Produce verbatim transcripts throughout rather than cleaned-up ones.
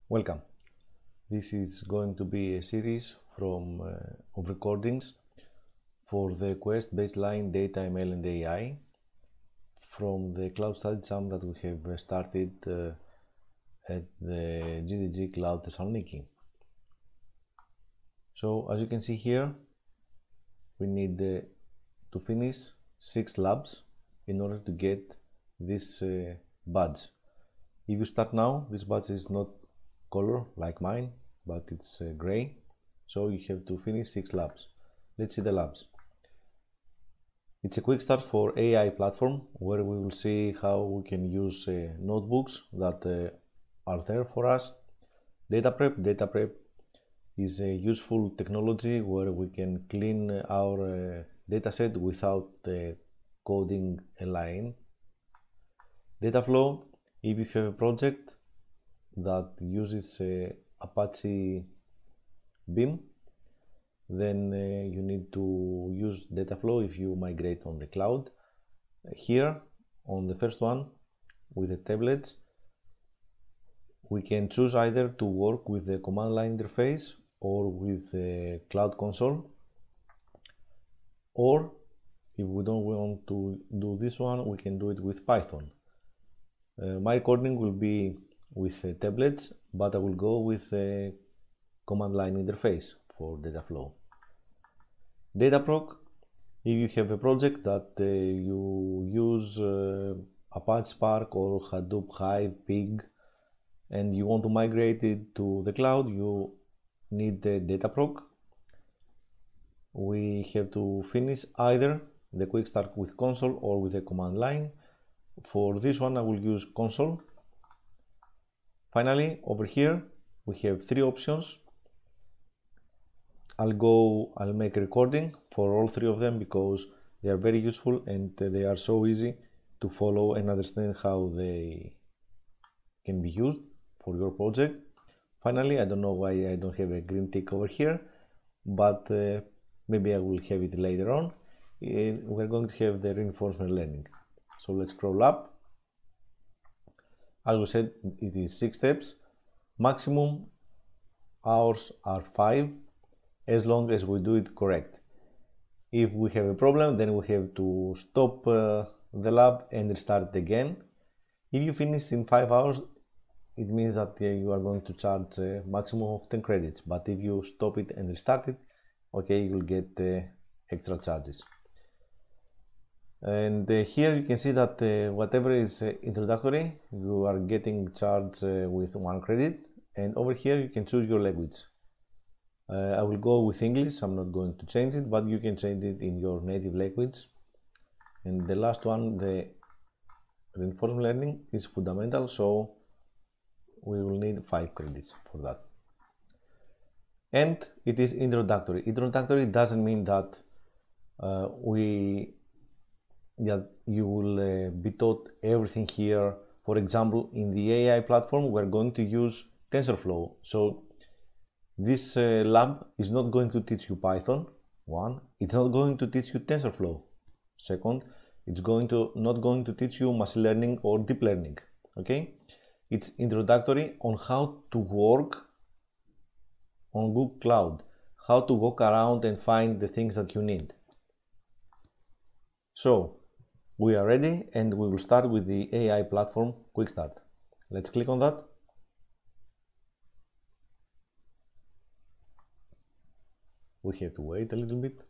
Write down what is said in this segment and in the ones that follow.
Welcome. This is going to be a series from uh, of recordings for the Quest Baseline Data M L and A I from the Cloud Study Jam that we have started uh, at the G D G Cloud Thessaloniki. So as you can see here, we need uh, to finish six labs in order to get this uh, badge. If you start now, this badge is not color like mine, but it's uh, gray, so you have to finish six labs. Let's see the labs. It's a quick start for A I platform where we will see how we can use uh, notebooks that uh, are there for us. Data prep. Data prep is a useful technology where we can clean our uh, dataset without uh, coding a line. Data flow. If you have a project that uses uh, Apache Beam, then uh, you need to use data flow if you migrate on the cloud. Here on the first one with the tablets, we can choose either to work with the command line interface or with the cloud console, or if we don't want to do this one, we can do it with Python. Uh, my recording will be with uh, tablets, but I will go with a command line interface for data flow. Dataproc, if you have a project that uh, you use uh, Apache Spark or Hadoop Hive Pig and you want to migrate it to the cloud, you need the Dataproc. We have to finish either the quick start with console or with a command line. For this one I will use console. Finally, over here we have three options. I'll go, I'll make a recording for all three of them because they are very useful and they are so easy to follow and understand how they can be used for your project. Finally, I don't know why I don't have a green tick over here, but uh, maybe I will have it later on. Uh, we're going to have the reinforcement learning. So let's scroll up. As we said, it is six steps. Maximum hours are five, as long as we do it correct. If we have a problem, then we have to stop uh, the lab and restart it again. If you finish in five hours, it means that uh, you are going to charge a maximum of ten credits. But if you stop it and restart it, okay, you will get uh, extra charges. And uh, here you can see that uh, whatever is uh, introductory, you are getting charged uh, with one credit. And over here you can choose your language. Uh, I will go with English, I'm not going to change it, but you can change it in your native language. And the last one, the reinforcement learning, is fundamental, so we will need five credits for that. And it is introductory. Introductory doesn't mean that uh, we Yeah, you will uh, be taught everything here. For example, in the A I platform, we're going to use TensorFlow. So this uh, lab is not going to teach you Python. One, it's not going to teach you TensorFlow. Second, it's going to not going to teach you machine learning or deep learning. Okay, it's introductory on how to work on Google Cloud, how to walk around and find the things that you need. So we are ready and we will start with the A I platform quick start. Let's click on that. We have to wait a little bit.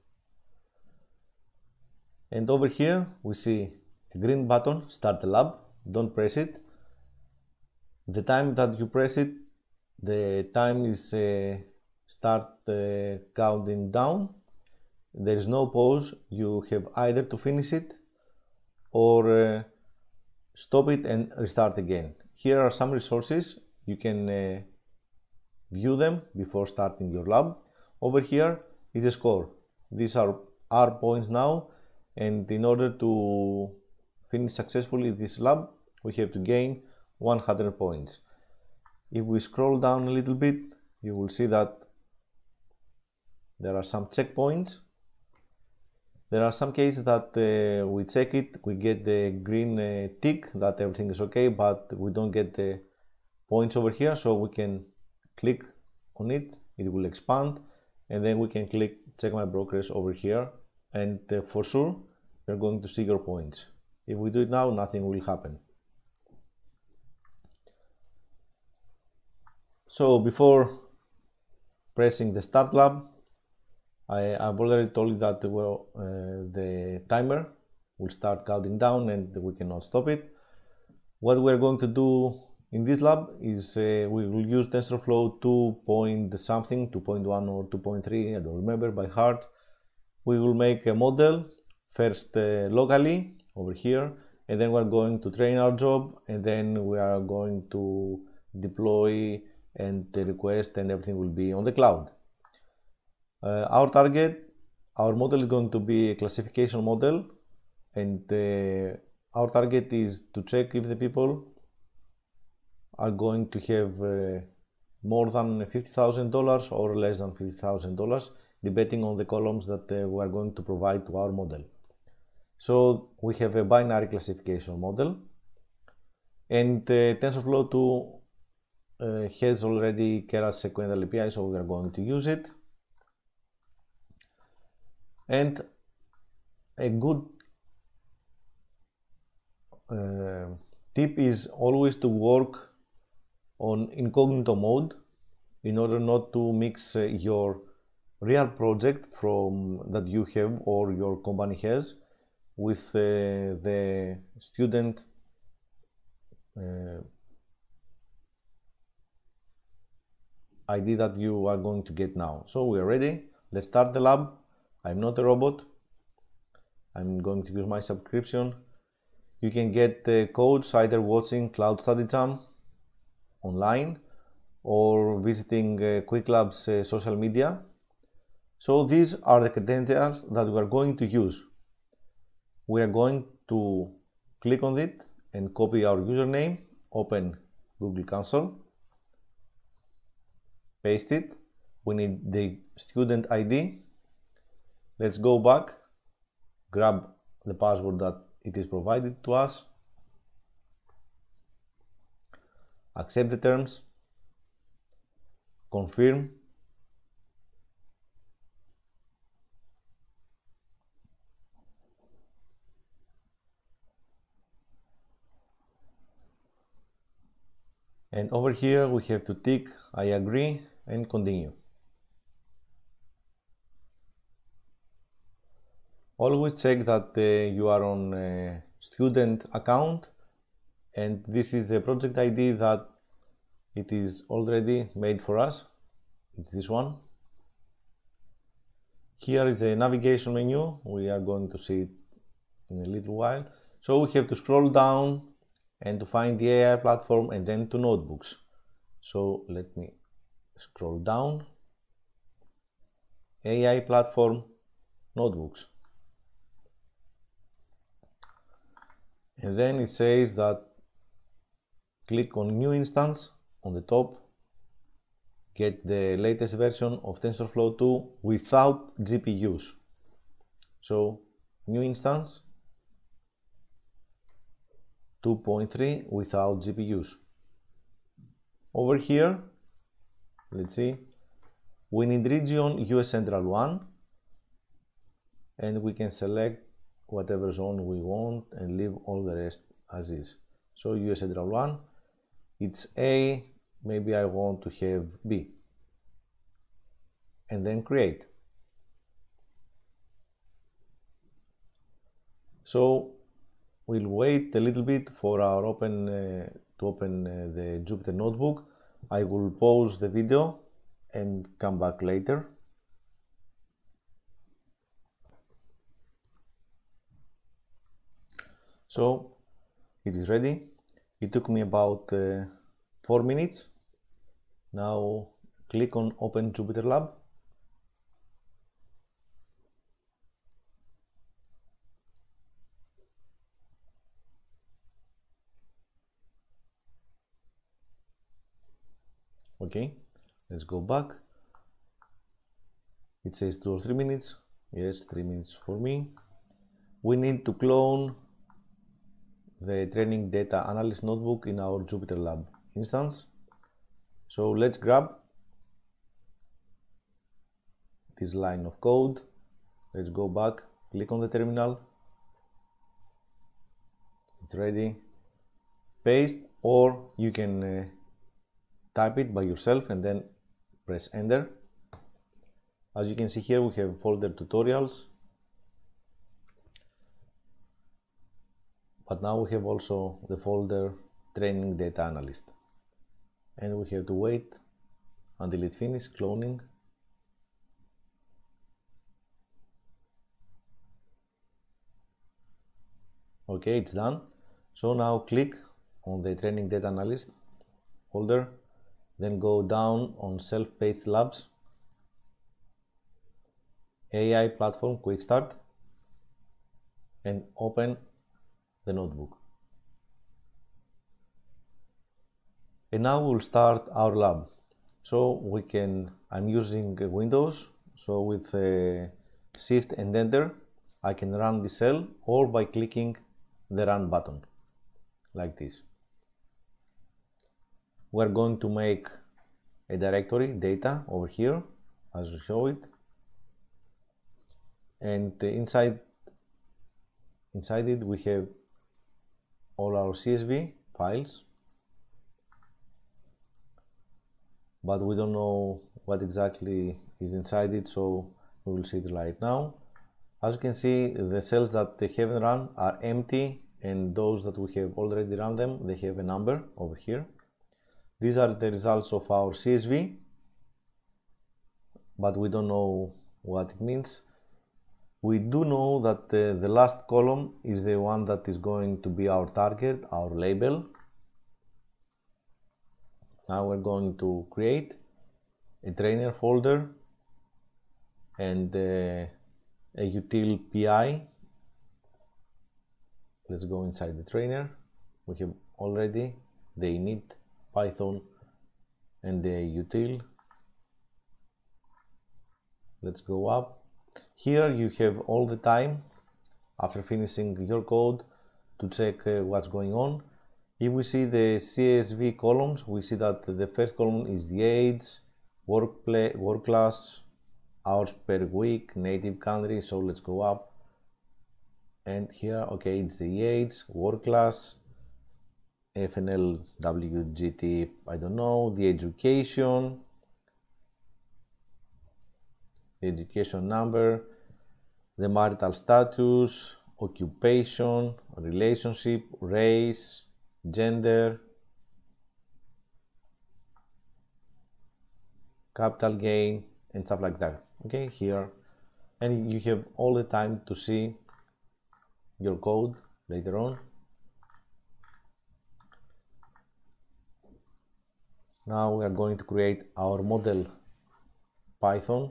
And over here we see a green button, start the lab. Don't press it. The time that you press it, the time is uh, start uh, counting down. There is no pause. You have either to finish it or uh, stop it and restart again. Here are some resources. You can uh, view them before starting your lab. Over here is a score. These are our points now, and in order to finish successfully this lab, we have to gain one hundred points. If we scroll down a little bit, you will see that there are some checkpoints. There are some cases that uh, we check it, we get the green uh, tick that everything is okay, but we don't get the points over here, so we can click on it, it will expand, and then we can click check my progress over here, and uh, for sure you're going to see your points. If we do it now, nothing will happen. So before pressing the start lab, I, I've already told you that well, uh, the timer will start counting down and we cannot stop it. What we're going to do in this lab is uh, we will use TensorFlow two point something, two point one or two point three, I don't remember by heart. We will make a model first uh, locally over here, and then we're going to train our job, and then we are going to deploy and the request and everything will be on the cloud. Uh, our target, our model is going to be a classification model, and uh, our target is to check if the people are going to have uh, more than fifty thousand dollars or less than fifty thousand dollars, depending on the columns that uh, we are going to provide to our model. So we have a binary classification model, and uh, TensorFlow two uh, has already Keras sequential A P I, so we are going to use it. And a good uh, tip is always to work on incognito mode in order not to mix uh, your real project from that you have or your company has with uh, the student uh, I D that you are going to get now. So we are ready. Let's start the lab. I'm not a robot. I'm going to use my subscription. You can get the codes either watching Cloud Study Jam online or visiting uh, Qwik Lab's uh, social media. So these are the credentials that we are going to use. We are going to click on it and copy our username, open Google Console, paste it. We need the student I D. Let's go back, grab the password that it is provided to us, accept the terms, confirm, and over here we have to tick I agree and continue. Always check that uh, you are on a student account, and this is the project I D that it is already made for us. It's this one. Here is the navigation menu. We are going to see it in a little while. So we have to scroll down and to find the A I platform and then to notebooks. So let me scroll down. A I platform, notebooks. And then it says that click on new instance on the top, get the latest version of TensorFlow two without G P Us. So new instance two point three without G P Us. Over here, let's see, we need region U S Central one, and we can select whatever zone we want and leave all the rest as is. So U S Central one, it's A, maybe I want to have B, and then create. So we'll wait a little bit for our open uh, to open uh, the Jupyter notebook. I will pause the video and come back later. So it is ready. It took me about uh, four minutes. Now click on Open Jupyter Lab. Okay, let's go back. It says two or three minutes. Yes, three minutes for me. We need to clone the training data analyst notebook in our Jupyter Lab instance. So let's grab this line of code. Let's go back, click on the terminal. It's ready. Paste, or you can uh, type it by yourself and then press enter. As you can see here, we have folder tutorials, but now we have also the folder training data analyst, and we have to wait until it finishes cloning. Okay, it's done. So now click on the training data analyst folder, then go down on self-paced labs, A I platform quick start, and open the notebook. And now we'll start our lab. So we can, I'm using Windows, so with uh, Shift and Enter, I can run the cell, or by clicking the run button, like this. We're going to make a directory data over here, as we show it, and inside inside it we have all our C S V files, but we don't know what exactly is inside it, so we will see it right now. As you can see, the cells that they haven't run are empty, and those that we have already run them, they have a number over here. These are the results of our C S V, but we don't know what it means. We do know that uh, the last column is the one that is going to be our target, our label. Now we're going to create a trainer folder and uh, a util P I. Let's go inside the trainer. We have already the init, Python, and the util. Let's go up. Here you have all the time after finishing your code to check uh, what's going on. If we see the C S V columns, we see that the first column is the age, work, play, work class, hours per week, native country. So let's go up, and here, okay, it's the age, work class, F N L, W G T, I don't know, the education, the education number, the marital status, occupation, relationship, race, gender, capital gain, and stuff like that. Okay, here, and you have all the time to see your code later on. Now we are going to create our model Python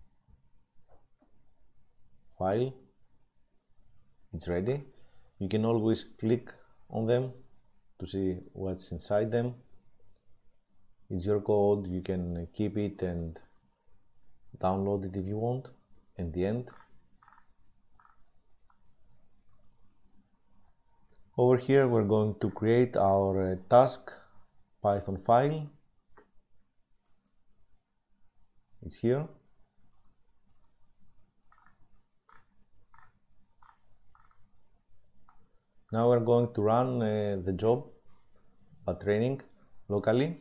file. It's ready. You can always click on them to see what's inside them. It's your code, you can keep it and download it if you want. In the end, over here we're going to create our uh, task Python file. It's here. Now we're going to run uh, the job at training locally.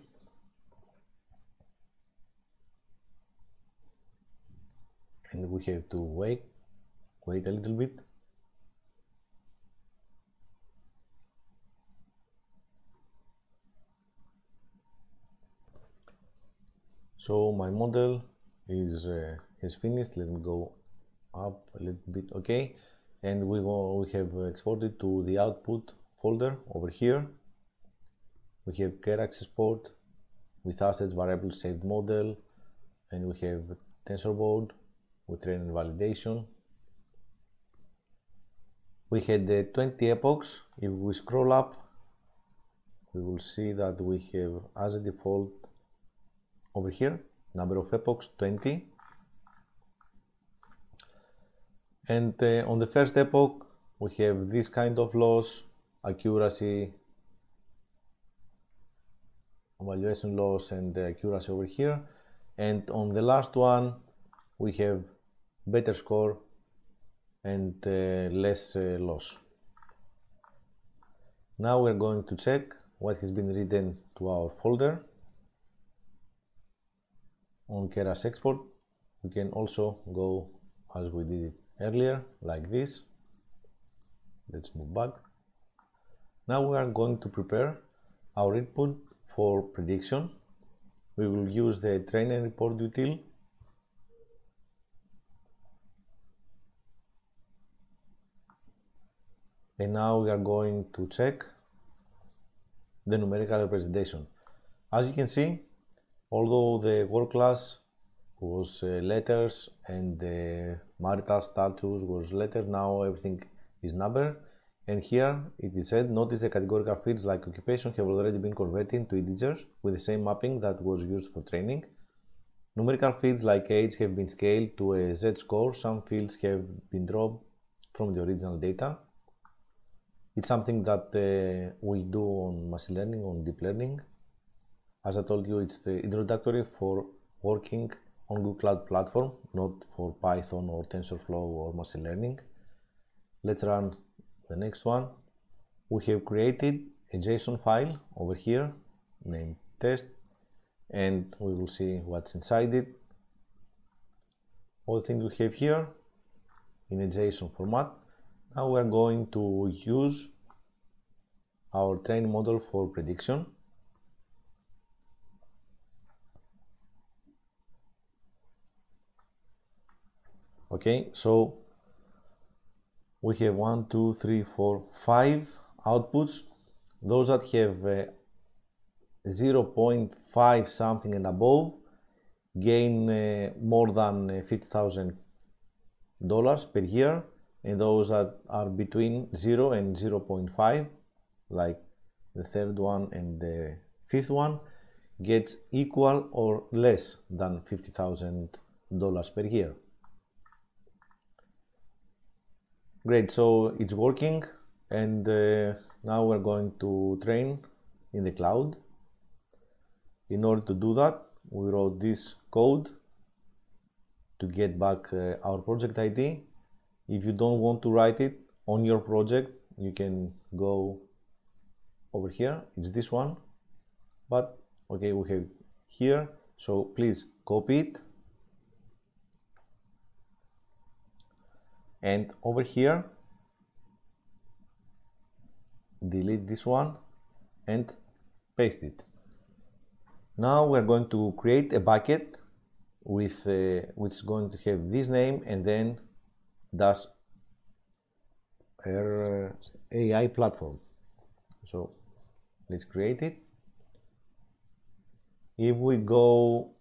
And we have to wait, wait a little bit. So my model is uh, has finished. Let me go up a little bit. Okay, and we go, we have exported to the output folder over here. We have care access port with assets, variables, saved model, and we have tensor board with training validation. We had uh, twenty epochs. If we scroll up, we will see that we have as a default over here number of epochs twenty, and uh, on the first epoch we have this kind of loss, accuracy, evaluation loss and accuracy over here, and on the last one we have better score and uh, less uh, loss. Now we're going to check what has been written to our folder. On Keras export, we can also go as we did it earlier, like this. Let's move back. Now we are going to prepare our input for prediction. We will use the train and report util. And now we are going to check the numerical representation. As you can see, although the word class was uh, letters and the marital status was letter, now everything is number. And here it is said, notice the categorical fields like occupation have already been converted into integers with the same mapping that was used for training. Numerical fields like age have been scaled to a z-score. Some fields have been dropped from the original data. It's something that uh, we do on machine learning, on deep learning. As I told you, it's the introductory for working on Google Cloud Platform, not for Python or TensorFlow or machine learning. Let's run the next one. We have created a JSON file over here named test, and we will see what's inside it. All the things we have here in a JSON format. Now we are going to use our training model for prediction. Okay, so we have one, two, three, four, five outputs. Those that have uh, zero point five something and above gain uh, more than uh, fifty thousand dollars per year, and those that are between zero and zero point five, like the third one and the fifth one, gets equal or less than fifty thousand dollars per year. Great, so it's working, and uh, now we're going to train in the cloud. In order to do that, we wrote this code to get back uh, our project I D. If you don't want to write it on your project, you can go over here. It's this one, but okay, we have here, so please copy it. And over here, delete this one and paste it. Now we're going to create a bucket with uh, which is going to have this name and then dash our A I platform. So let's create it. If we go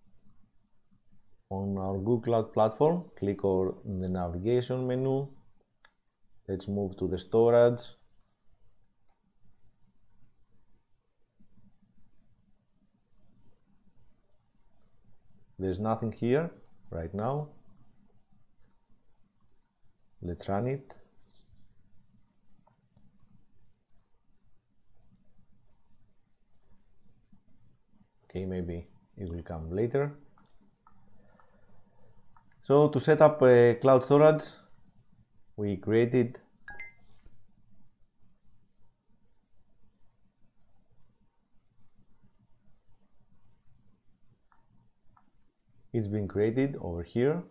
on our Google Cloud Platform, click on the navigation menu. Let's move to the storage. There's nothing here right now. Let's run it. Okay, maybe it will come later. So to set up a cloud storage, we created it's been created over here.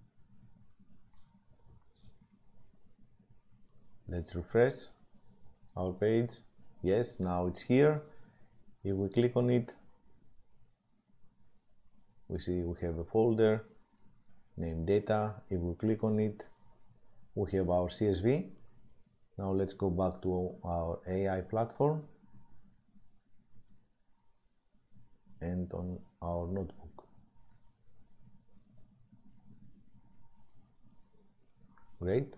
Let's refresh our page. Yes, now it's here. If we click on it, we see we have a folder named data. If we click on it, we have our C S V. Now let's go back to our A I platform and on our notebook. Great.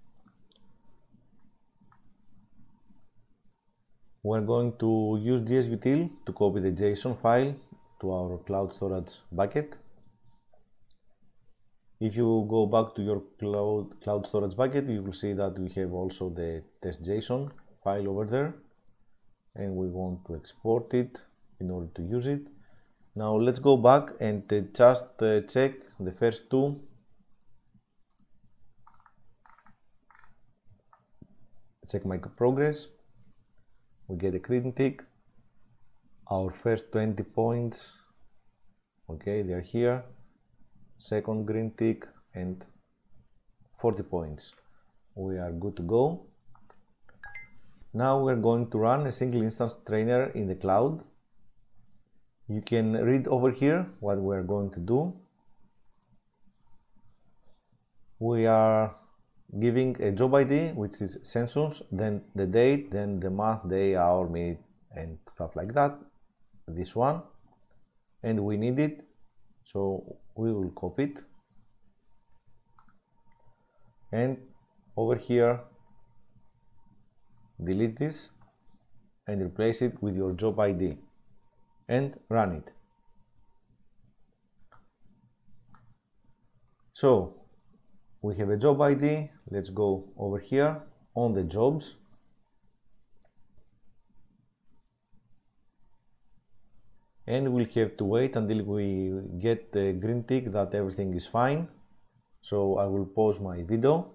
We're going to use gsutil to copy the JSON file to our cloud storage bucket. If you go back to your cloud, cloud storage bucket, you will see that we have also the test JSON file over there, and we want to export it in order to use it. Now let's go back and uh, just uh, check the first two. Check my progress. We get a green tick. Our first twenty points, okay, they're here. Second green tick and forty points. We are good to go. Now we're going to run a single instance trainer in the cloud. You can read over here what we're going to do. We are giving a job I D, which is census, then the date, then the month, day, hour, minute, and stuff like that. This one, and we need it, so we will copy it, and over here delete this and replace it with your job I D and run it. So we have a job I D. Let's go over here on the jobs, and we'll have to wait until we get the green tick that everything is fine. So I will pause my video.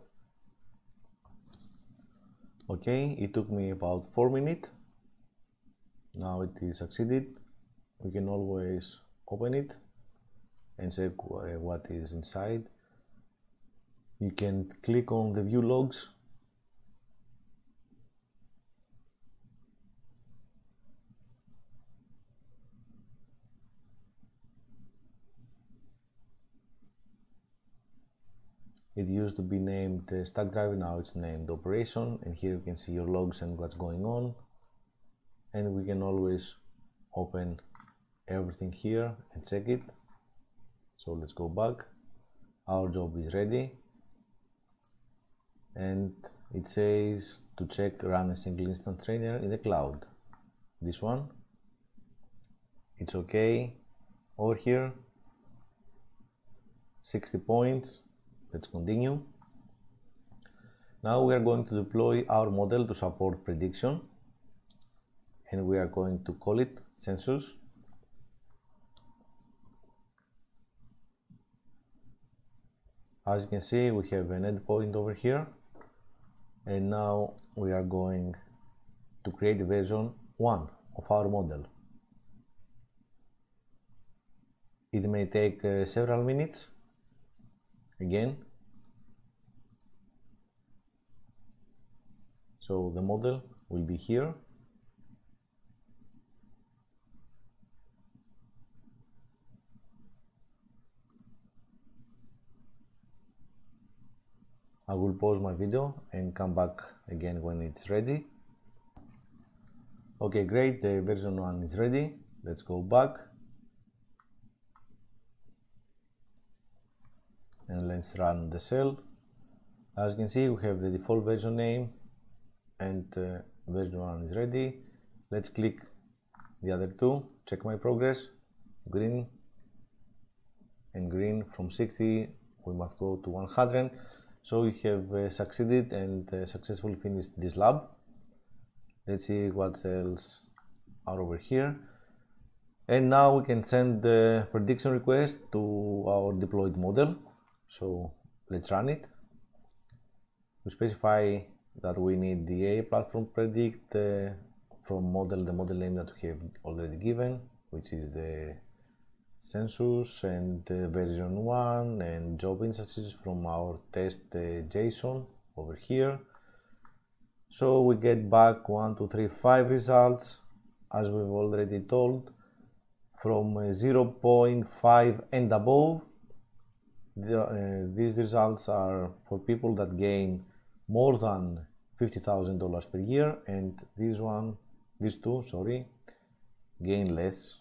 Okay, it took me about four minutes. Now it is succeeded. We can always open it and check what is inside. You can click on the view logs. It used to be named uh, stack driver, now it's named operation, and here you can see your logs and what's going on. And we can always open everything here and check it. So let's go back. Our job is ready, and it says to check run a single instance trainer in the cloud. This one, it's okay. Over here, sixty points. Let's continue. Now we are going to deploy our model to support prediction, and we are going to call it census. As you can see, we have an endpoint over here, and now we are going to create version one of our model. It may take uh, several minutes. Again, so the model will be here. I will pause my video and come back again when it's ready. Okay, great, the version one is ready. Let's go back and let's run the cell. As you can see, we have the default version name, and uh, version one is ready. Let's click the other two, check my progress. Green and green. From sixty we must go to one hundred. So we have uh, succeeded and uh, successfully finished this lab. Let's see what cells are over here, and now we can send the prediction request to our deployed model. So let's run it. We specify that we need the A I platform predict uh, from model, the model name that we have already given, which is the census, and uh, version one, and job instances from our test uh, JSON over here. So we get back one, two, three, five results, as we've already told, from uh, zero point five and above. The, uh, these results are for people that gain more than fifty thousand dollars per year, and this one, these two, sorry, gain less.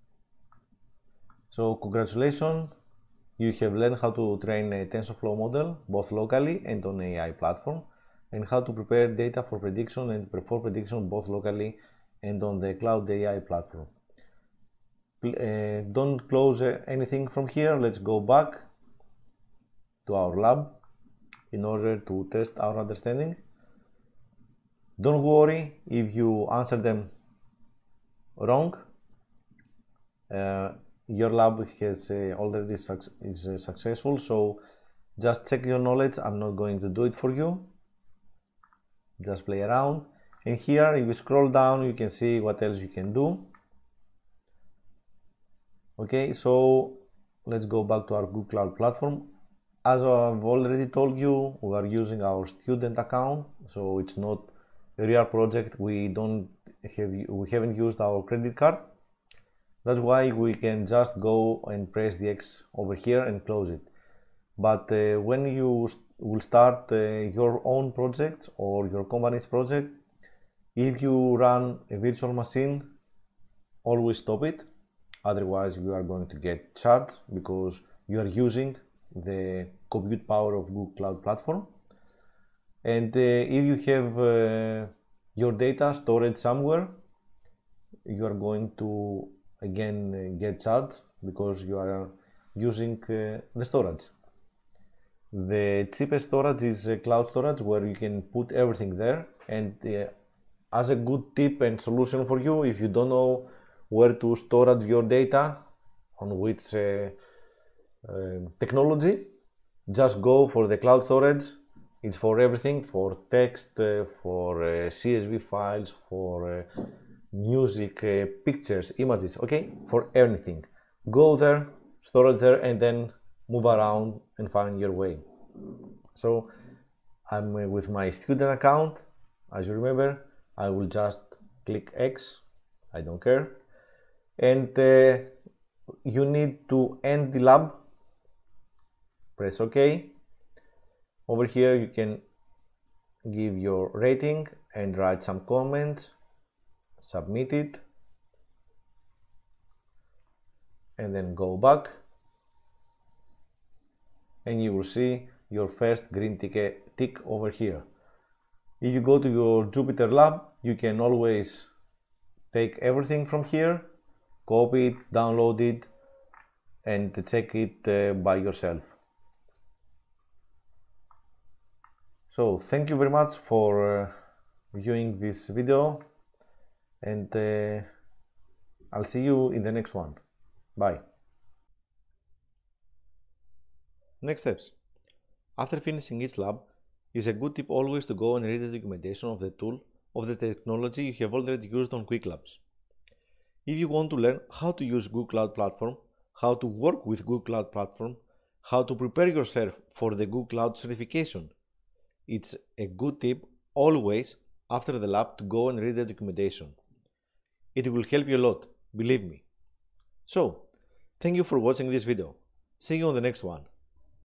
So congratulations, you have learned how to train a TensorFlow model both locally and on A I platform, and how to prepare data for prediction and perform prediction both locally and on the cloud A I platform. Uh, don't close uh, anything from here. Let's go back to our lab in order to test our understanding. Don't worry if you answer them wrong. uh, your lab has uh, already is uh, successful, so just check your knowledge. I'm not going to do it for you. Just play around, and here if you scroll down you can see what else you can do. Okay, so let's go back to our Google Cloud Platform. As I've already told you, we are using our student account, so it's not a real project. We don't have we haven't used our credit card. That's why we can just go and press the X over here and close it. But uh, when you st will start uh, your own project or your company's project, if you run a virtual machine, always stop it. Otherwise, you are going to get charged because you are using the compute power of Google Cloud Platform. And uh, if you have uh, your data stored somewhere, you are going to again uh, get charged because you are using uh, the storage. The cheapest storage is uh, cloud storage, where you can put everything there. And uh, as a good tip and solution for you, if you don't know where to storage your data, on which uh, uh, technology, just go for the cloud storage. It's for everything, for text, uh, for uh, C S V files, for uh, music, uh, pictures, images, okay, for anything. Go there, storage there, and then move around and find your way. So I'm uh, with my student account. As you remember, I will just click X, I don't care, and uh, you need to end the lab. Press OK. Over here you can give your rating and write some comments, submit it, and then go back, and you will see your first green tick, tick over here. If you go to your Jupyter lab, you can always take everything from here, copy it, download it, and check it uh, by yourself. So thank you very much for uh, viewing this video, and uh, I'll see you in the next one. Bye. Next steps. After finishing each lab, it's a good tip always to go and read the documentation of the tool of the technology you have already used on Qwik Labs. If you want to learn how to use Google Cloud Platform, how to work with Google Cloud Platform, how to prepare yourself for the Google Cloud certification, it's a good tip always after the lab to go and read the documentation. It will help you a lot, believe me. So, thank you for watching this video. See you on the next one.